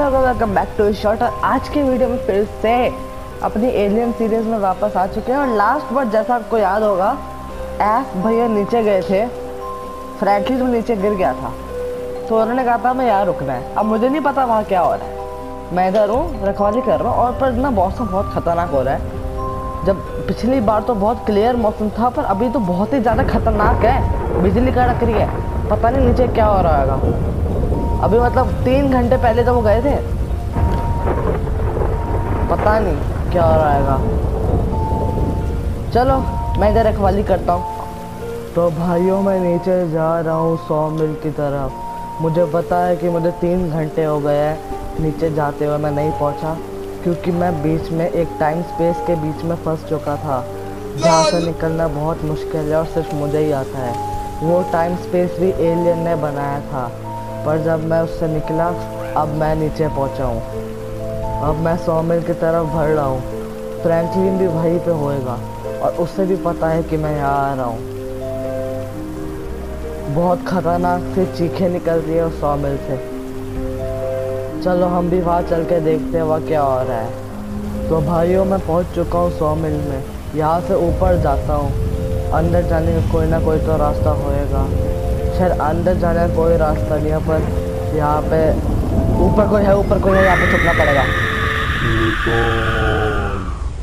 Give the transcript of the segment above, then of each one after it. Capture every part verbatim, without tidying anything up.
Hello welcome back to shot. और आज के वीडियो में फिर से अपनी एलियन सीरीज में वापस आ चुके हैं। और लास्ट बार जैसा आपको याद होगा, एफ भैया नीचे गए थे, फ्रैंकलिन भी नीचे गिर गया था, तो उन्होंने कहा था मैं यहाँ रुकना है। अब मुझे नहीं पता वहाँ क्या हो रहा है, मैं इधर हूँ रखवाली कर रहा हूँ। और पर ना मौसम बहुत खतरनाक हो रहा है। जब पिछली बार तो बहुत क्लियर मौसम था, पर अभी तो बहुत ही ज़्यादा खतरनाक है। बिजली कड़क रही है, पता नहीं नीचे क्या हो रहा है। अभी मतलब तीन घंटे पहले तो वो गए थे, पता नहीं क्या हो रहा है। चलो मैं इधर रखवाली करता हूँ। तो भाइयों मैं नीचे जा रहा हूँ सौ मील की तरफ। मुझे पता है कि मुझे तीन घंटे हो गए हैं नीचे जाते हुए, मैं नहीं पहुँचा क्योंकि मैं बीच में एक टाइम स्पेस के बीच में फंस चुका था, जहाँ से निकलना बहुत मुश्किल है और सिर्फ मुझे ही आता है। वो टाइम स्पेस भी एलियन ने बनाया था, पर जब मैं उससे निकला अब मैं नीचे पहुंचा हूँ। अब मैं सौ मील की तरफ बढ़ रहा हूँ। फ्रैंकलिन भी वहीं पे होएगा और उससे भी पता है कि मैं यहाँ आ रहा हूँ। बहुत खतरनाक से चीखें निकल रही है उस सौ मील से। चलो हम भी वहाँ चल के देखते हैं वहाँ क्या हो रहा है। तो भाइयों मैं पहुँच चुका हूँ सौ मील में। यहाँ से ऊपर जाता हूँ, अंदर जाने का कोई ना कोई तो रास्ता होएगा। शायद अंदर जाने का कोई रास्ता नहीं है, पर यहाँ पे ऊपर कोई है, ऊपर कोई है, यहाँ पे छुपना पड़ेगा। शैतान,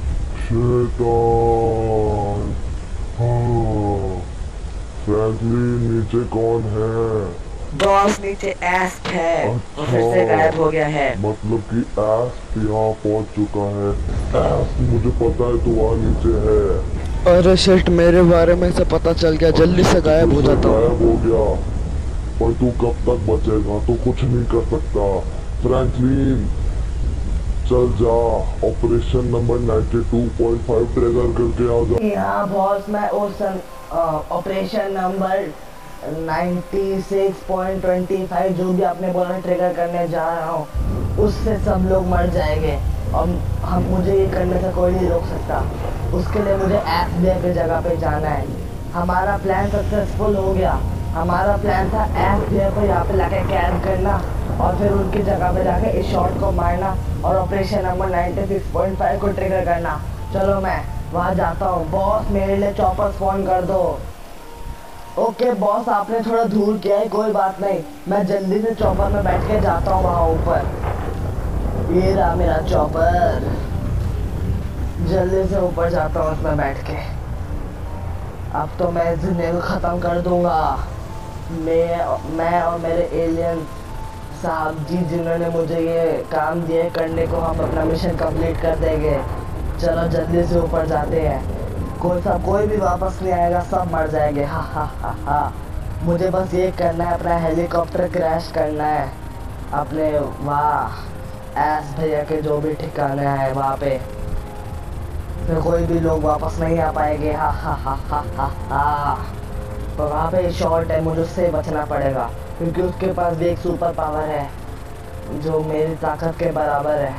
शैतान, हाँ, फ्रैंकलिन नीचे कौन है? बॉस नीचे एस्प है, अच्छा, और फिर से गायब हो गया है। मतलब कि एस्प यहाँ पहुँच चुका है। एस्प मुझे पता है तू वहाँ नीचे है। अरे शिट, मेरे बारे में से पता चल गया, जल्दी से गायब हो जाता हूँ। गायब हो गया, पर तू कब तक बचेगा? तू कुछ नहीं कर सकता। फ्रैंकलिन चल जा, ऑपरेशन नंबर बानवे पॉइंट फाइव ट्रिगर करके आ जा। हाँ बॉस, मैं उस ऑपरेशन नंबर छियानवे पॉइंट दो पाँच जो भी आपने बोला ट्रिगर करने जा रहा हूँ, उससे सब लोग मर जाएंगे और हम मुझे ये करने से कोई नहीं रोक सकता। उसके लिए मुझे एफ बी आई की जगह पे जाना है। हमारा प्लान सक्सेसफुल हो गया। हमारा प्लान था एफ बी आई को यहाँ पे लाके कैद करना और फिर उनकी जगह पे जाके इस शॉट को मारना और ऑपरेशन नंबर छियानवे पॉइंट पाँच को ट्रिगर करना। चलो मैं वहाँ जाता हूँ। बॉस मेरे लिए चॉपर स्पॉन कर दो। ओके बॉस, आपने थोड़ा धूल किया है, कोई बात नहीं, मैं जल्दी से चॉपर में बैठ के जाता हूँ वहाँ ऊपर। ये रहा मेरा चॉपर, जल्दी से ऊपर जाता हूँ उसमें बैठ के। अब तो मैं इस दुनिया को ख़त्म कर दूंगा। मैं मैं और मेरे एलियन साहब जी जिन्होंने मुझे ये काम दिए करने को, हम अपना मिशन कंप्लीट कर देंगे। चलो जल्दी से ऊपर जाते हैं। कोई सा कोई भी वापस नहीं आएगा, सब मर जाएंगे। हा हा हा हा। मुझे बस ये करना है, अपना हेलीकॉप्टर क्रैश करना है अपने वाह एस भैया के जो भी ठिकाने हैं वहाँ पे, फिर कोई भी लोग वापस नहीं आ पाएंगे। हा हा हा हा हा हा। तो वहाँ पे शॉर्ट है, मुझे उससे बचना पड़ेगा क्योंकि उसके पास भी एक सुपर पावर है जो मेरी ताकत के बराबर है।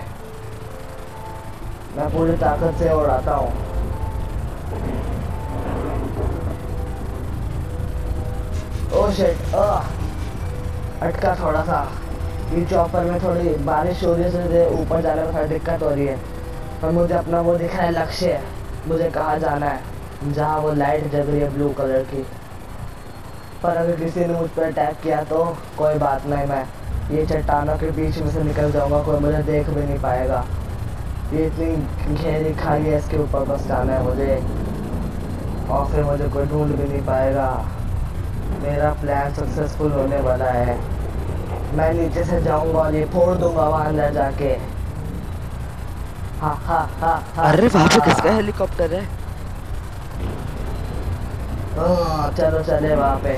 मैं पूरी ताकत से उड़ाता हूँ। ओह शिट, अटका थोड़ा सा। ये चॉपर में थोड़ी बारिश हो रही है, ऊपर जाने में थोड़ी दिक्कत हो रही है, पर मुझे अपना वो दिख रहा है लक्ष्य, मुझे कहाँ जाना है, जहाँ वो लाइट जग रही है ब्लू कलर की। पर अगर किसी ने मुझ पर अटैक किया तो कोई बात नहीं, मैं ये चट्टानों के बीच में से निकल जाऊंगा, कोई मुझे देख भी नहीं पाएगा। ये इतनी घेरी खाई है, इसके ऊपर बस जाना है मुझे और फिर मुझे कोई ढूंढ भी नहीं पाएगा। मेरा प्लान सक्सेसफुल होने वाला है। मैं नीचे से जाऊंगा और ये फोड़ दूंगा वहाँ अंदर जाके। हा हा हा हा। अरे वहाँ पे किसका हेलीकॉप्टर है? हाँ चलो चले वहाँ पे।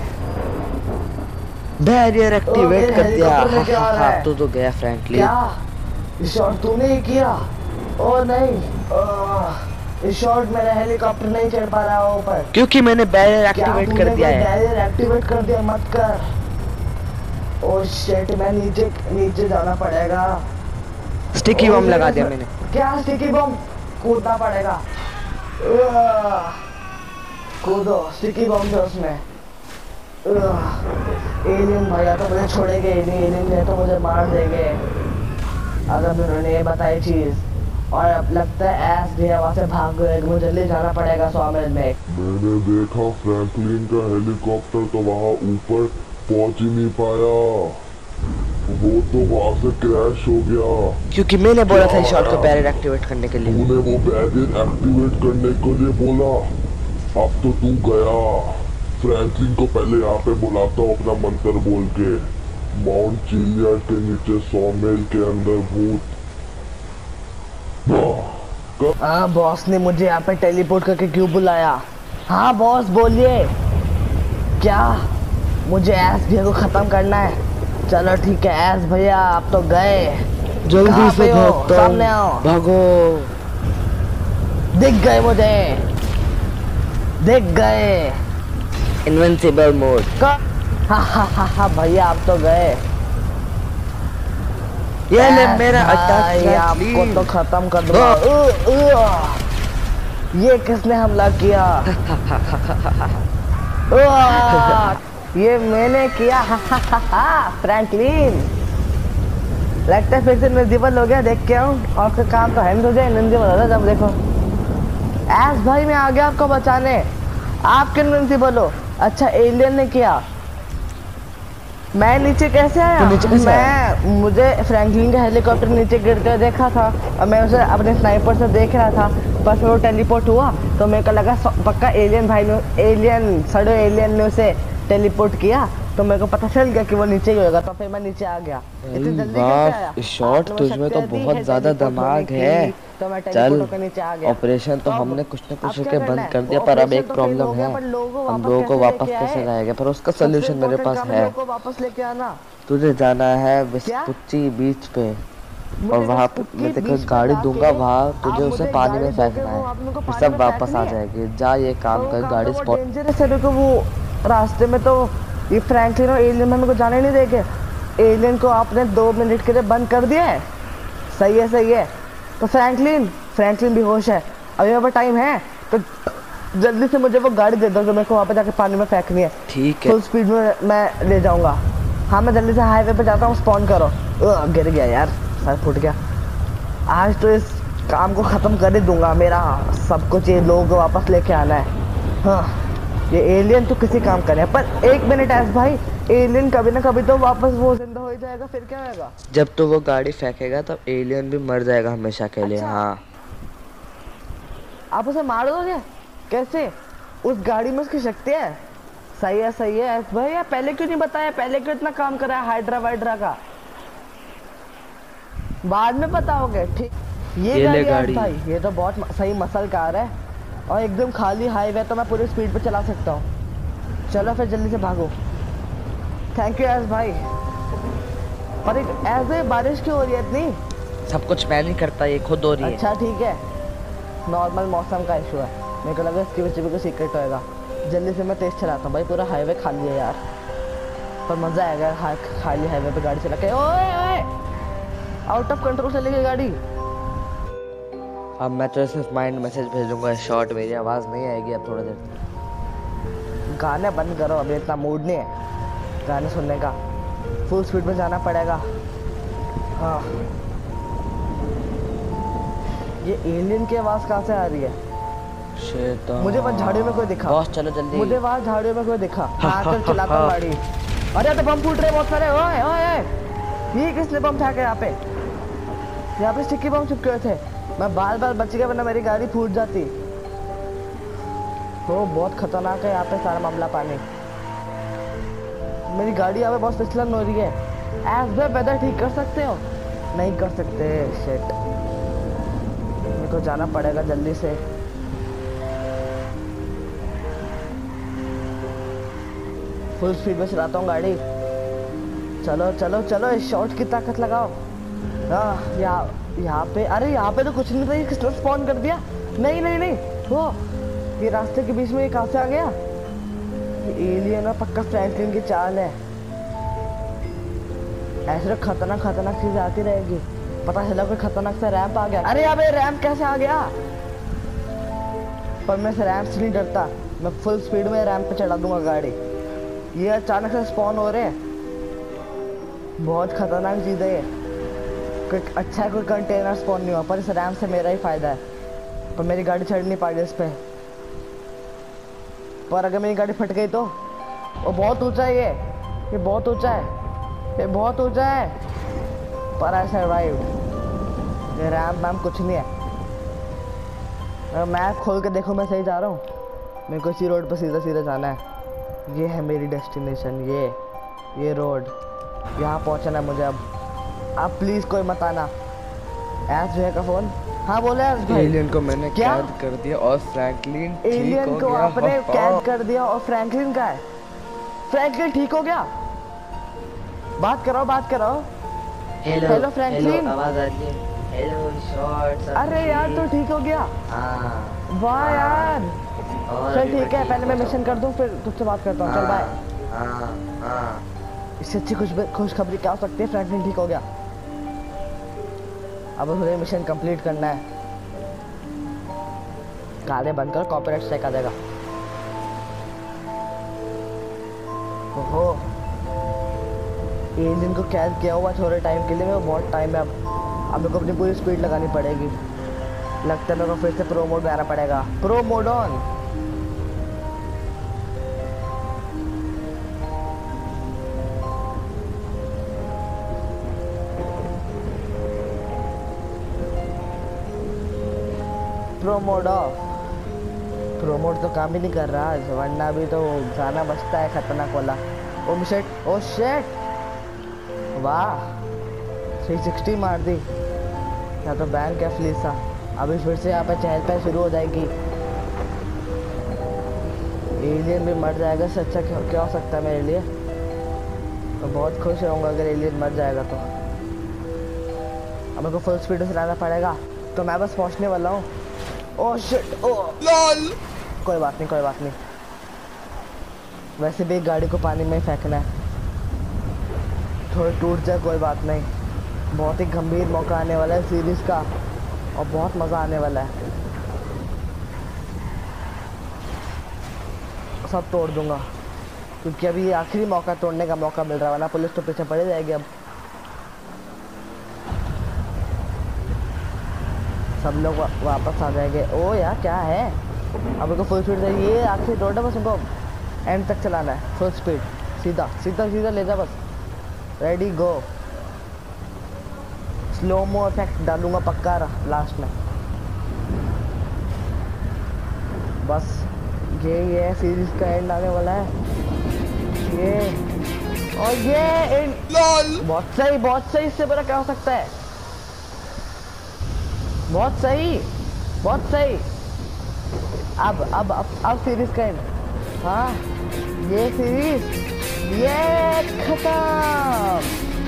बैरियर एक्टिवेट कर दिया। हेलीकॉप्टर हाँ हाँ हाँ, तो तो गया फ्रैंकलिन। क्या इस शॉट तूने ही किया? ओ नहीं, इस शॉट मेरा हेलीकॉप्टर नहीं चढ़ पा रहा ऊपर क्योंकि मैंने बैरियर एक्टिवेट कर दिया है। बैरियर एक्टिवेट कर दिया, मत कर। ओ शिट, मैं नीचे नीचे जाना पड़ेगा। स्टिकी बम लगा दिया मैंने। क्या स्टिकी बम? कूदना पड़ेगा। कूदो, स्टिकी बम थे उसमें। एलियन भैया तो मुझे छोड़ेंगे ही नहीं, एलियन ने तो मुझे मार देंगे। अगर मैं उन्होंने ये बताई चीज। और अब लगता है एस भैया वहाँ से भाग गए, मुझे जल्दी जाना पड़ेगा सौ मिनट में। मैंने देखा फ्रैंकलिन का हेलीकॉप्टर तो वहाँ ऊपर पहुंच ही नहीं पाया, वो तो वहाँ से क्रैश हो गया। क्योंकि मैंने बोला था इस शॉट को बैरियर एक्टिवेट करने के लिए। तूने वो बैरियर एक्टिवेट करने के लिए बोला, अब तो तू गया। फ्रैंकलिन को पहले यहाँ पे बुलाता हूँ अपना मंत्र बोल के। माउंट चिलियड के नीचे सौ मील के अंदर भूत। हाँ बॉस ने मुझे यहाँ पे टेलीपोर्ट करके क्यों बुलाया? हाँ बॉस बोलिए। क्या मुझे एस भैया को खत्म करना है? चलो ठीक है एस भैया आप तो गए, जल्दी से भागो, सामने आओ। भागो। दिख गए मुझे, दिख गए। Invincible mode. हा हा हा हा भैया आप तो गए। ये ले मेरा अटैक, आपको तो खत्म कर दूंगा। ये किसने हमला किया? ये मैंने किया। फ्रैंकलिन लगता है फिर से इनविजिबल हो गया। देख के आऊं और फिर काम तो है नहीं तुझे, इनविजिबल हो रहा जब देखो। एस भाई मैं आ गया आपको बचाने। आप क्यों इनविजिबल हो? अच्छा एलियन ने किया। मैं नीचे कैसे आया? नीचे कैसे मैं आया? मुझे फ्रैंकलिन का हेलीकॉप्टर नीचे गिरते हुए देखा था और मैं उसे अपने स्नाइपर से देख रहा था। बस वो टेलीपोर्ट हुआ तो मेरे को लगा पक्का एलियन भाई ने, एलियन सड़ो एलियन ने उसे टेलीपोर्ट किया, तो मेरे को पता चल गया कि वो नीचे ही होगा, तो फिर मैं नीचे आ गया। इतनी जल्दी कैसे आया? इस शॉट तुझमें तो बहुत ज्यादा दिमाग है। तो मैं चल टेलीपोर्ट होकर नीचे आ गया। ऑपरेशन तो अब- हमने कुछ न कुछ अब क्या के करना बंद है? कर दिया, पर अब ऑपरेशन एक तो फेल हो प्रॉब्लम गया, है। पर लोगों को हम वापस लोगों को कैसे वापस लेके कैसे आए? लाएगा, पर उसका सबसे सोल्यूशन मेरे important पास काम है। लोगों को वापस लेके आना। तुझे जाना है विस्पुच्ची बीच पे और वहाँ पे मैं तेरे को गाड़ी दूंगा, वहाँ तुझे उसे पानी में फेंकना है, फिर सब वापस आ जाएगी। जा ये काम कर, गाड़ी स्पॉट। डेंजरस है देखो, वो रास्ते में तो ये फ्रैंकलिन और एलियन मेरे को जाने नहीं देंगे। एलियन को आपने दो मिनट के लिए बंद कर दिया है। सही है सही है। तो फ्रैंकलिन फ्रैंकलिन भी होश है, अभी मेरे पास टाइम है, तो जल्दी से मुझे वो गाड़ी दे दो जो मेरे को वहाँ पे जाके पानी में फेंकनी है। ठीक है फुल स्पीड में मैं ले जाऊंगा। हाँ मैं जल्दी से हाईवे पे जाता हूँ, स्पॉन करो। अ, गिर गया यार, सर फूट गया। आज तो इस काम को ख़त्म कर ही दूंगा। मेरा सब कुछ ये लोग वापस लेके आना है। हाँ ये एलियन तो किसी काम करे, पर एक मिनट एस भाई, एलियन कभी ना कभी तो वापस वो जिंदा हो ही जाएगा, फिर क्या होगा? जब तो वो गाड़ी फेंकेगा तब एलियन भी मर जाएगा हमेशा के लिए। अच्छा। हाँ आप उसे मार दोगे? कैसे? उस गाड़ी में उसकी शक्ति है। सही है सही है एस भाई, पहले क्यों नहीं बताया? पहले क्यों इतना काम करा है हाइड्रा वाइड्रा का? बाद में बताओगे ठीक। ये, ये गाड़ी, ले गाड़ी। भाई ये तो बहुत म- सही मसल कार है और एकदम खाली हाईवे, तो मैं पूरी स्पीड पे चला सकता हूँ। चलो फिर जल्दी से भागो। थैंक यू एस भाई। पर एक ऐसे बारिश क्यों हो रही है इतनी? सब कुछ मैं नहीं करता, ये खुद हो रही है। अच्छा ठीक है, नॉर्मल मौसम का इशू है। मेरे को लगा इसकी वजह से कोई सीक्रेट होएगा। जल्दी से मैं तेज चलाता हूँ भाई, पूरा हाईवे खाली है यार, पर मज़ा आएगा हा, खाली हाईवे पे गाड़ी चला के। ओए ओए आउट ऑफ कंट्रोल चली गई गाड़ी। अब मैं तो सिर्फ माइंड मैसेज भेजूंगा शॉर्ट, मेरी आवाज़ नहीं आएगी अब थोड़ा देर। गाने बंद करो, अभी इतना मूड नहीं है गाने सुनने का। फुल स्पीड में जाना पड़ेगा। हाँ ये एलियन की आवाज़ कहाँ से आ रही है? शैतान। मुझे वहाँ झाड़ियों में कोई दिखा। बॉस चलो जल्दी। मुझे वहाँ झाड़ियों में कोई दिखा। मैं आकर चलाता हूँ गाड़ी। अरे तो बम फूट रहे बहुत सारे। ओए ओए ये किसने बम फेंका यहाँ पे? यहाँ पे स्टिकी बम चिपके हुए थे। मैं बार बार बच गया वरना मेरी गाड़ी फूट जाती। वो बहुत खतरनाक है यहाँ पे सारा मामला। पानी मेरी गाड़ी यहाँ पे बहुत फिसलन हो रही है। एस भाई वेदर ठीक कर सकते हो? नहीं कर सकते। शिट, मेरे को जाना पड़ेगा जल्दी से। फुल स्पीड में चलाता हूँ गाड़ी। चलो चलो चलो इस शॉट की ताकत लगाओ। हाँ यहाँ यहाँ पे, अरे यहाँ पे तो कुछ नहीं था, ये किसने स्पॉन कर दिया? नहीं नहीं नहीं वो ये रास्ते के बीच में ये कहाँ से आ गया? ये एलियन और पक्का फ्रैंकलिन की चाल है। ऐसे तो खतरनाक खतरनाक चीजें आती रहेगी। पता चला कोई खतरनाक सा रैंप आ गया। अरे यहाँ पे रैंप कैसे आ गया? पर मैं इस रैंप से नहीं डरता, मैं फुल स्पीड में रैंप पे चढ़ा दूंगा गाड़ी। ये अचानक से स्पॉन हो रहे हैं, बहुत खतरनाक चीज है ये। कोई अच्छा कोई कंटेनर स्पॉन नहीं हुआ, पर इस रैम से मेरा ही फायदा है। पर मेरी गाड़ी चढ़ नहीं पाएगी इस पे। पर अगर मेरी गाड़ी फट गई तो वो बहुत ऊंचा है, ये ये बहुत ऊंचा है, ये बहुत ऊंचा है। पर आई सर्वाइव। ये रैम वैम कुछ नहीं है। मैप खोल के देखो मैं सही जा रहा हूँ। मेरे को इसी रोड पर सीधा सीधा जाना है। ये है मेरी डेस्टिनेशन। ये ये रोड, यहाँ पहुँचना है मुझे। अब अब प्लीज़ कोई मत आना। एस भैया का फ़ोन। हाँ बोले एस भाई। एलियन को मैंने क्या? कैद कर दिया और फ्रैंकलिन ठीक एलियन हो को गया। आपने हाँ, कैद कर दिया और फ्रैंकलिन का है। फ्रैंकलिन ठीक हो गया? बात करो बात करो। Hello hello Franklin. आवाज आ रही है। Hello shorts. अरे यार तू ठीक हो गया? हाँ वाह यार। और चल भी ठीक है, मैं पहले मैं हूँ। मिशन कर दूं फिर तुझसे बात करता हूँ। चल बाय। हाँ हाँ इससे अच्छी खुश खुशखबरी क्या हो सकती है? फ्रैंकलिन ठीक हो गया। अब मुझे मिशन कंप्लीट करना है। गाने बंद कर, कॉपीराइट स्ट्राइक आ जाएगा। ओहो, एलियन को कैद किया हुआ थोड़े टाइम के लिए। मैं बहुत टाइम है अब। अब मेरे को अपनी पूरी स्पीड लगानी पड़ेगी। लगता है मेरे को फिर से प्रो मोड में आना पड़ेगा। Pro mode on. Pro mode off. Pro mode तो काम ही नहीं कर रहा, वरना भी तो गाना बजता है खतरनाक वाला। ओ शिट, ओ शिट, वाह थ्री सिक्सटी मार दी। या तो बैंक है फ्लीसा। अभी फिर से यहाँ पे चहल पहल शुरू हो जाएगी। एलियन भी मर जाएगा। इससे अच्छा क्या, क्या हो सकता है मेरे लिए? तो बहुत खुश रहूँगा अगर एलियन मर जाएगा तो। अब मेरे को फुल स्पीड से चलाना पड़ेगा। तो मैं बस पहुँचने वाला हूँ। Oh shit, oh lol. कोई बात नहीं कोई बात नहीं। वैसे भी गाड़ी को पानी में फेंकना है, थोड़ा टूट जाए कोई बात नहीं। बहुत ही गंभीर मौका आने वाला है सीरीज का और बहुत मज़ा आने वाला है। सब तोड़ दूंगा क्योंकि अभी ये आखिरी मौका तोड़ने का मौका मिल रहा है, वरना पुलिस तो पीछे पड़ जाएगी। अब सब लोग वा, वापस आ जाएंगे। ओ यार क्या है? अब इनको फुल स्पीड चाहिए। ये आखिरी रोड है, बस उनको एंड तक चलाना है फुल स्पीड। सीधा सीधा सीधा ले जा बस। रेडी गो। स्लोमो इफेक्ट डालूंगा पक्का लास्ट में। बस ये ये सीरीज का एंड आने वाला है। ये और ये एंड। बहुत सही बहुत सही। इससे बड़ा क्या हो सकता है? बहुत सही बहुत सही। अब अब अब अब सीरीज का एंड। हाँ ये सीरीज ये खत्म।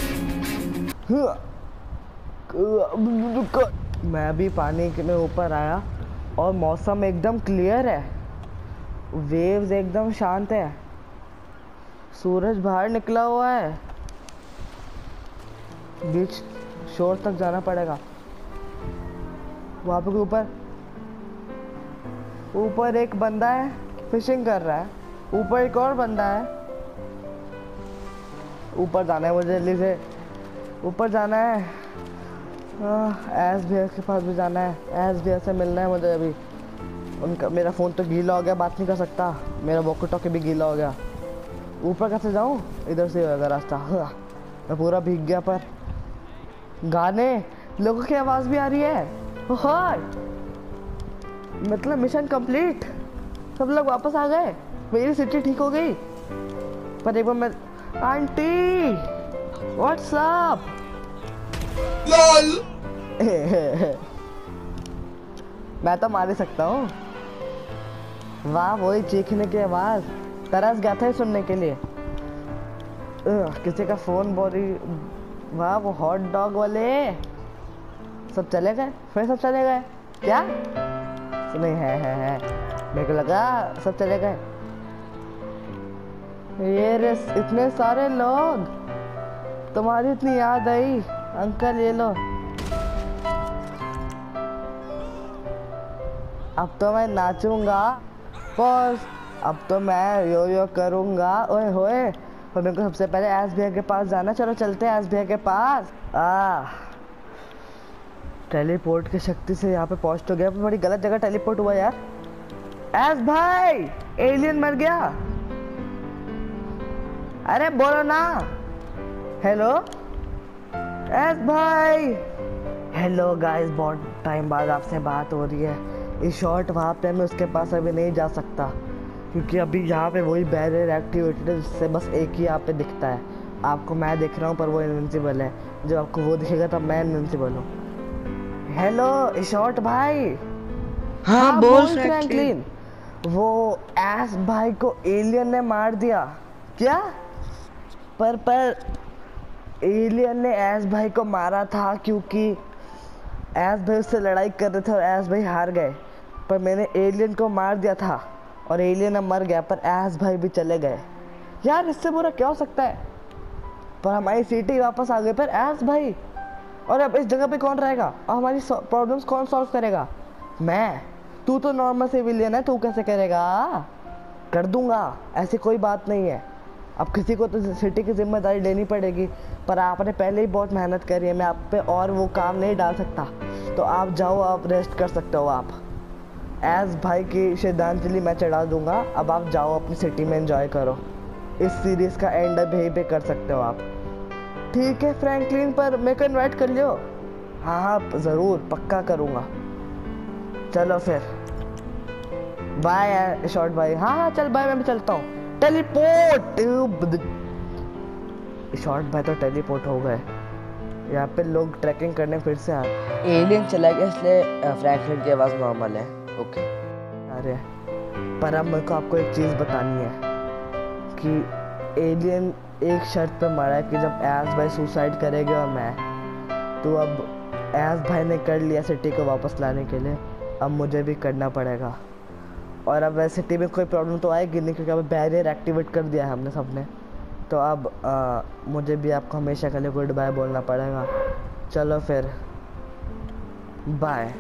मैं भी पानी के में ऊपर आया और मौसम एकदम क्लियर है। वेव्स एकदम शांत है। सूरज बाहर निकला हुआ है। बीच शोर तक जाना पड़ेगा। वहाँ पे ऊपर ऊपर एक बंदा है, फिशिंग कर रहा है। ऊपर एक और बंदा है। ऊपर जाना है मुझे, जल्दी से ऊपर जाना है। एस भैया के पास भी जाना है। एस भैया से मिलना है मुझे अभी। उनका मेरा फ़ोन तो गीला हो गया, बात नहीं कर सकता। मेरा वॉकी टॉकी भी गीला हो गया। ऊपर कैसे जाऊँ? इधर से होगा रास्ता। मैं पूरा भीग गया। पर गाने, लोगों की आवाज़ भी आ रही है। हाँ मतलब मिशन कंप्लीट। सब लोग वापस आ गए। मेरी सिटी ठीक हो गई। पर एक बार मैं आंटी व्हाट्स अप लॉल। मैं तो मार ही सकता हूँ। वाह वही चीखने की आवाज़। तरस गया था सुनने के लिए। किसी का फ़ोन बोली। वाह वो हॉट डॉग वाले सब चले गए। फिर सब चले गए क्या? नहीं है है है मेरे को लगा सब चले गए। ये रे इतने सारे लोग, तुम्हारी इतनी याद आई। अंकल ये लो। अब तो मैं नाचूंगा बॉस। अब तो मैं यो यो करूंगा। ओए होए। पर मेरे को सबसे पहले एस भैया के पास जाना। चलो चलते हैं एस भैया के पास। आ टेलीपोर्ट की शक्ति से यहाँ पे पहुंच तो गया, पर बड़ी गलत जगह टेलीपोर्ट हुआ यार। एस भाई, एलियन मर गया। अरे बोलो ना। हेलो एस भाई। हेलो गाइस, बहुत टाइम बाद आपसे बात हो रही है। ये शॉट वहाँ पे मैं उसके पास अभी नहीं जा सकता, क्योंकि अभी यहाँ पे वही बैरियर एक्टिवेटेड है, जिससे बस एक ही यहाँ पे दिखता है। आपको मैं दिख रहा हूँ, पर वो इनविंसिबल है। जब आपको वो दिखेगा तब मैं इनविंसिबल हूँ। हेलो शॉट भाई। हाँ, हाँ बोल बोल फ्रैंकलिन। वो एस भाई को एलियन ने मार दिया क्या? पर पर एलियन ने एस भाई को मारा था, क्योंकि एस भाई उससे लड़ाई कर रहे थे और एस भाई हार गए। पर मैंने एलियन को मार दिया था और एलियन अब मर गया, पर एस भाई भी चले गए। यार इससे बुरा क्या हो सकता है? पर हमारी सिटी वापस आ गई, पर एस भाई। और अब इस जगह पे कौन रहेगा और हमारी प्रॉब्लम्स कौन सॉल्व करेगा? मैं। तू तो नॉर्मल सिविलियन है, तू कैसे करेगा? कर दूंगा, ऐसी कोई बात नहीं है। अब किसी को तो सिटी की जिम्मेदारी लेनी पड़ेगी, पर आपने पहले ही बहुत मेहनत करी है। मैं आप पे और वो काम नहीं डाल सकता, तो आप जाओ, आप रेस्ट कर सकते हो। आप एस भाई की श्रद्धांजलि मैं चढ़ा दूंगा। अब आप जाओ, अपनी सिटी में एंजॉय करो। इस सीरीज का एंड अब यहीं पे कर सकते हो आप। ठीक है फ्रैंकलिन, पर मेरे को इन्वाइट कर लियो। हाँ हाँ ज़रूर, पक्का करूँगा। चलो फिर बाय शॉर्ट भाई। हाँ हाँ चल बाय, मैं भी चलता हूँ। टेलीपोर्ट। शॉर्ट भाई तो टेलीपोर्ट हो गए। यहाँ पे लोग ट्रैकिंग करने फिर से आ गए। एलियन चला गया, इसलिए फ्रैंकलिन की आवाज़ नॉर्मल है। ओके। अरे पर अब मेरे को आपको एक चीज़ बतानी है कि एलियन एक शर्त पे मरा है कि जब एस भाई सुसाइड करेंगे और मैं, तो अब एस भाई ने कर लिया सिटी को वापस लाने के लिए, अब मुझे भी करना पड़ेगा। और अब वैसे सिटी में कोई प्रॉब्लम तो आएगी नहीं, क्योंकि अब बैरियर एक्टिवेट कर दिया है हमने सबने। तो अब आ, मुझे भी आपको हमेशा के लिए गुड बाय बोलना पड़ेगा। चलो फिर बाय।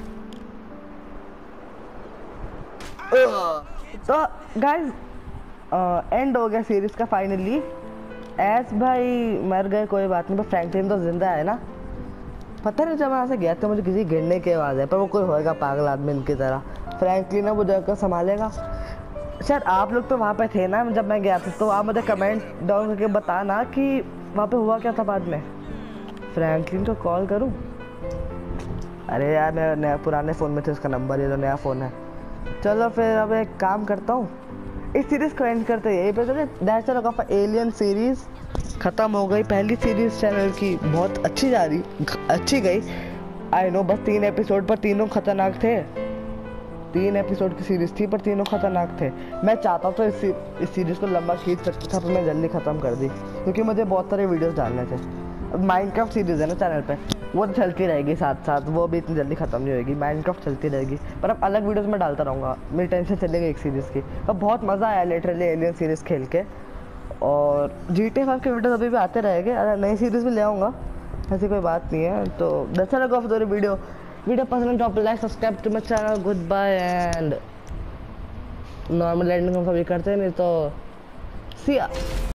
तो गाइस एंड हो गया सीरीज का फाइनली। एस भाई मर गए, कोई बात नहीं, पर फ्रैंकलिन तो जिंदा है ना। पता नहीं जब मैं यहाँ से गया था मुझे किसी गिरने की आवाज़ है, पर वो कोई होएगा पागल आदमी इनकी तरह। फ्रैंकलिन है वो जगह संभालेगा। शायद आप लोग तो वहाँ पे थे ना जब मैं गया था, तो आप मुझे कमेंट डाउन करके बताना कि वहाँ पे हुआ क्या था बाद में। फ्रैंकलिन को कॉल करूँ? अरे यार मेरा नया पुराने फ़ोन में थे उसका नंबर, ये तो नया फ़ोन है। चलो फिर अब एक काम करता हूँ, इस सीरीज़ को एंड करते हैं यहीं पे। चलिए that's all of alien series ख़त्म हो गई। पहली सीरीज़ चैनल की बहुत अच्छी जा रही, अच्छी गई। आई नो, बस तीन एपिसोड पर तीनों खतरनाक थे। तीन एपिसोड की सीरीज़ थी पर तीनों खतरनाक थे। मैं चाहता तो इस इस सीरीज़ को लंबा खींच सकता था, पर मैं जल्दी ख़त्म कर दी, क्योंकि मुझे बहुत सारे वीडियोस डालने थे। अब माइनक्राफ्ट सीरीज़ है ना चैनल पे, वो तो चलती रहेगी साथ साथ, वो भी इतनी जल्दी ख़त्म नहीं होगी। माइनक्राफ्ट चलती रहेगी, पर अब अलग वीडियोस में डालता रहूँगा। मेरी टेंशन चलेगी एक सीरीज़ की। अब बहुत मज़ा आया लिटरली एलियन सीरीज़ खेल के। और जी टी ए फाइव के वीडियोस अभी भी आते रहेंगे, अगर नई सीरीज़ भी ले आऊँगा, ऐसी कोई बात नहीं है। तो that's all of the video. Video पसंद drop like, subscribe to my channel. Goodbye and normal ending हम कभी करते नहीं, तो सी या।